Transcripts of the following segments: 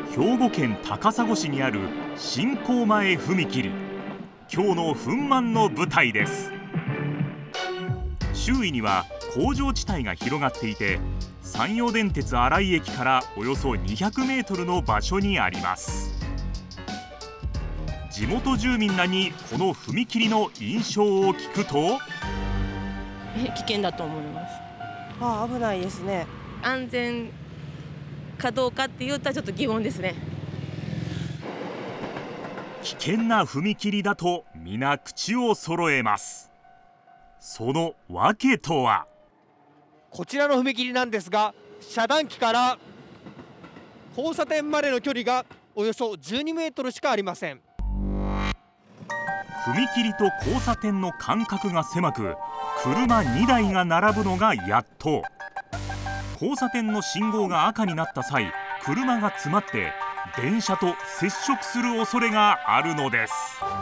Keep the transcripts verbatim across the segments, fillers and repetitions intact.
兵庫県高砂市にある新港前踏切、今日の噴満の舞台です。周囲には工場地帯が広がっていて、山陽電鉄新井駅からおよそにひゃくメートルの場所にあります。地元住民らにこの踏切の印象を聞くと、 え危険だと思います。 ああ、危ないですね。 安全かどうかって言ったらちょっと疑問ですね。 危険な踏切だと皆口を揃えます。その訳とは。 こちらの踏切なんですが、遮断機から交差点までの距離がおよそじゅうにメートルしかありません。 踏切と交差点の間隔が狭く、車にだいが並ぶのがやっと。交差点の信号が赤になった際、車が詰まって電車と接触する恐れがあるのです。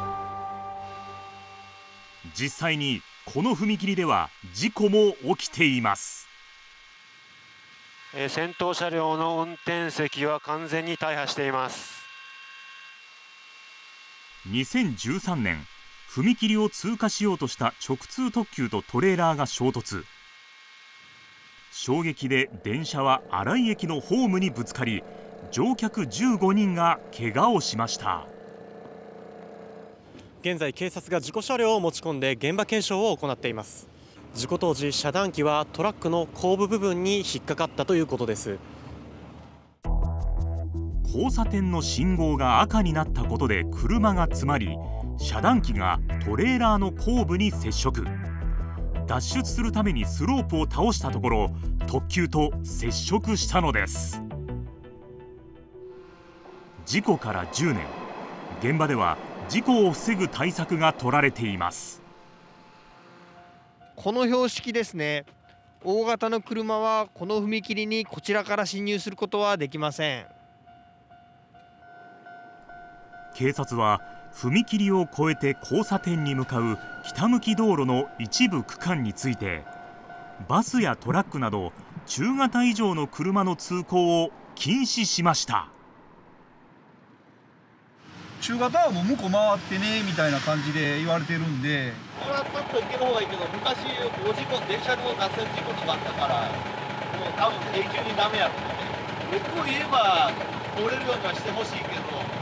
実際にこの踏切では事故も起きています。 えー、先頭車両の運転席は完全に大破しています。 にせんじゅうさんねん、踏切を通過しようとした直通特急とトレーラーが衝突。衝撃で電車は新井駅のホームにぶつかり、乗客じゅうごにんが怪我をしました。 現在警察が事故車両を持ち込んで現場検証を行っています。事故当時、遮断機はトラックの後部部分に引っかかったということです。 交差点の信号が赤になったことで車が詰まり、遮断機がトレーラーの後部に接触。脱出するためにスロープを倒したところ、特急と接触したのです。事故からじゅうねん、現場では事故を防ぐ対策が取られています。 この標識ですね。大型の車はこの踏切にこちらから進入することはできません。 警察は踏切を越えて交差点に向かう北向き道路の一部区間について、バスやトラックなど中型以上の車の通行を禁止しました。 中型はもう向こう回ってねみたいな感じで言われてるんで、 これはさっと行ける方がいいけど、昔大事故、電車の脱線事故とかあったから、もう多分永久にダメやってね。よく言えば通れるようにはしてほしいけど。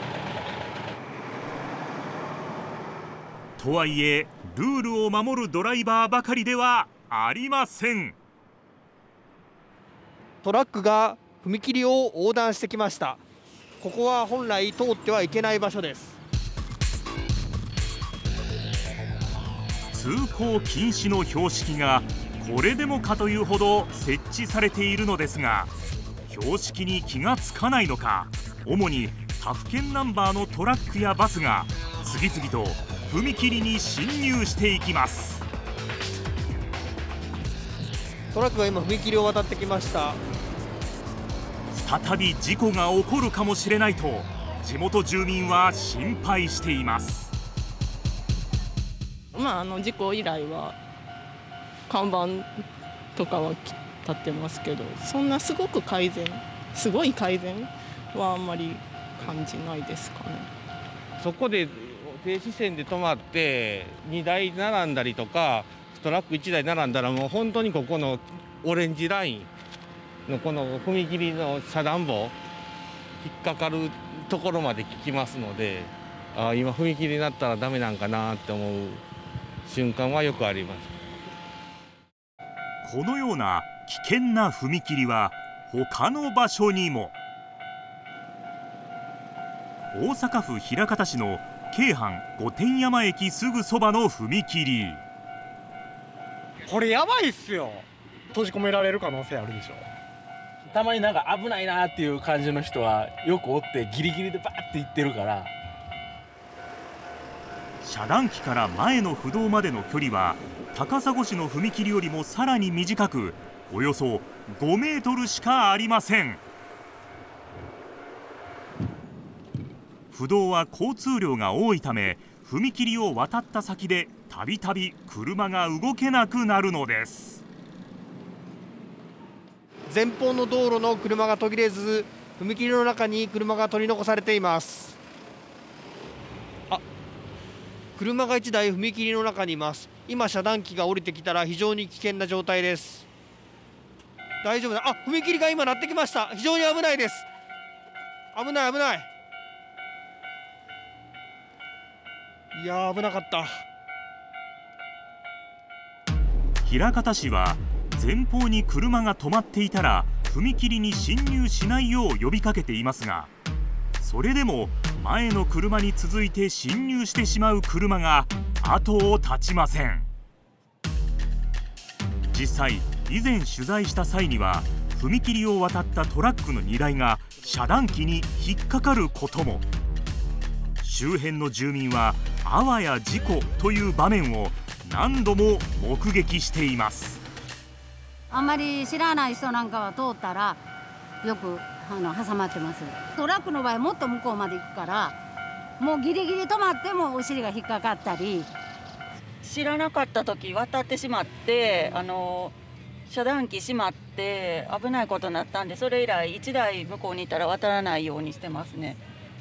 とはいえ、ルールを守るドライバーばかりではありません。 トラックが踏切を横断してきました。ここは本来通ってはいけない場所です。 通行禁止の標識がこれでもかというほど設置されているのですが、標識に気がつかないのか、主に他府県ナンバーのトラックやバスが次々と踏切に進入していきます。 トラックが今踏切を渡ってきました。 再び事故が起こるかもしれないと地元住民は心配しています。 まあ、あの事故以来は看板とかは立ってますけど、そんなすごく改善、すごい改善はあんまり感じないですかね。 そこで停止線で止まってにだい並んだりとか、トラックいちだい並んだら、もう本当にここのオレンジラインのこの踏切の遮断棒引っかかるところまで聞きますので、あ今踏切になったらダメなんかなって思う瞬間はよくあります。 このような危険な踏切は他の場所にも。大阪府枚方市の京阪御殿山駅すぐそばの踏切。 これやばいっすよ。閉じ込められる可能性あるでしょ。たまになんか危ないなっていう感じの人はよくおって、ギリギリでバーって行ってるから。 遮断機から前の不動までの距離は高砂市の踏切よりもさらに短く、およそごメートルしかありません。不動は交通量が多いため、踏切を渡った先でたびたび車が動けなくなるのです。 前方の道路の車が途切れず、 踏切の中に車が取り残されています。あ、車がいちだい踏切の中にいます。今遮断機が降りてきたら非常に危険な状態です。大丈夫だ。あ、踏切が今鳴ってきました。非常に危ないです。危ない危ない。いやー、危なかった。 枚方市は前方に車が止まっていたら踏切に進入しないよう呼びかけていますが、それでも前の車に続いて進入してしまう車が後を絶ちません。実際以前取材した際には踏切を渡ったトラックの荷台が遮断機に引っかかることも。周辺の住民はあわや事故という場面を何度も目撃しています。 あんまり知らない人なんかは通ったらよくあの挟まってます。トラックの場合もっと向こうまで行くからもうギリギリ止まってもお尻が引っかかったり。 知らなかった時渡ってしまってあの遮断機閉まって危ないことになったんで、それ以来いちだい向こうにいたら渡らないようにしてますね。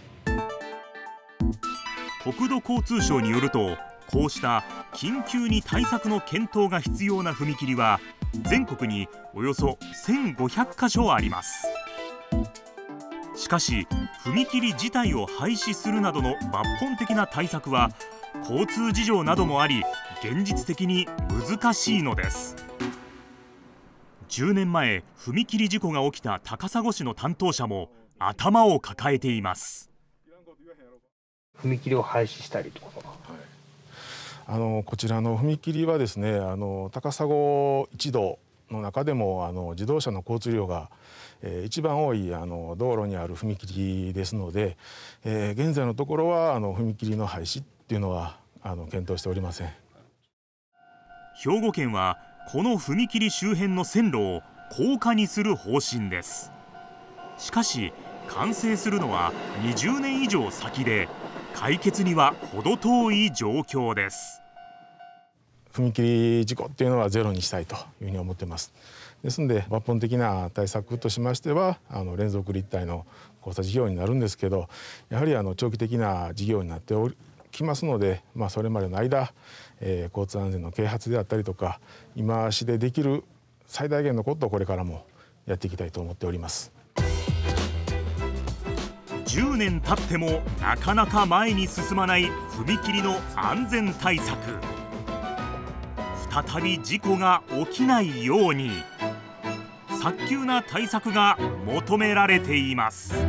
国土交通省によると、こうした緊急に対策の検討が必要な踏切は全国におよそせんごひゃくかしょあります。しかし踏切自体を廃止するなどの抜本的な対策は交通事情などもあり現実的に難しいのです。じゅうねんまえ踏切事故が起きた高砂市の担当者も頭を抱えています。 踏切を廃止したりとか、はい、 あのこちらの踏切はですね、あの高砂一道の中でもあの自動車の交通量が、えー、一番多いあの道路にある踏切ですので、えー、現在のところはあの踏切の廃止っていうのはあの検討しておりません。 兵庫県はこの踏切周辺の線路を高架にする方針です。しかし完成するのはにじゅうねん以上先で解決には程遠い状況です。 踏切事故っていうのはゼロにしたいというふうに思っています。ですので抜本的な対策としましてはあの連続立体の交差事業になるんですけど、やはりあの長期的な事業になっておきますので、まあ、それまでの間、えー、交通安全の啓発であったりとか今市でできる最大限のことをこれからもやっていきたいと思っております。 じゅうねん経ってもなかなか前に進まない踏切の安全対策。再び事故が起きないように早急な対策が求められています。